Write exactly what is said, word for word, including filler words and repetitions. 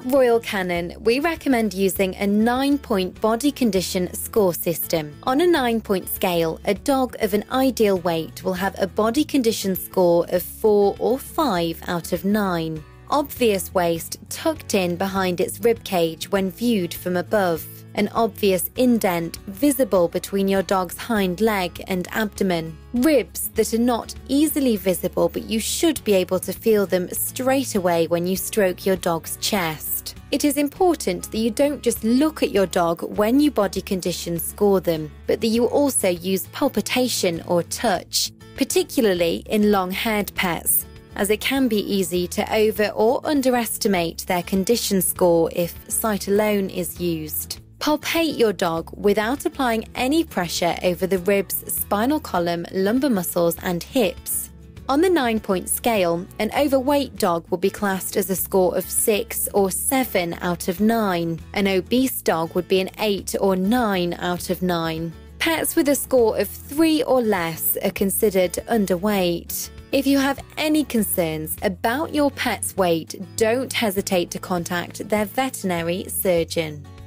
At Royal Canin, we recommend using a nine-point body condition score system. On a nine-point scale, a dog of an ideal weight will have a body condition score of four or five out of nine. Obvious waist tucked in behind its ribcage when viewed from above. An obvious indent visible between your dog's hind leg and abdomen. Ribs that are not easily visible, but you should be able to feel them straight away when you stroke your dog's chest. It is important that you don't just look at your dog when you body condition score them, but that you also use palpation or touch, particularly in long-haired pets, as it can be easy to over or underestimate their condition score if sight alone is used. Palpate your dog without applying any pressure over the ribs, spinal column, lumbar muscles and hips. On the nine-point scale, an overweight dog will be classed as a score of six or seven out of nine. An obese dog would be an eight or nine out of nine. Pets with a score of three or less are considered underweight. If you have any concerns about your pet's weight, don't hesitate to contact their veterinary surgeon.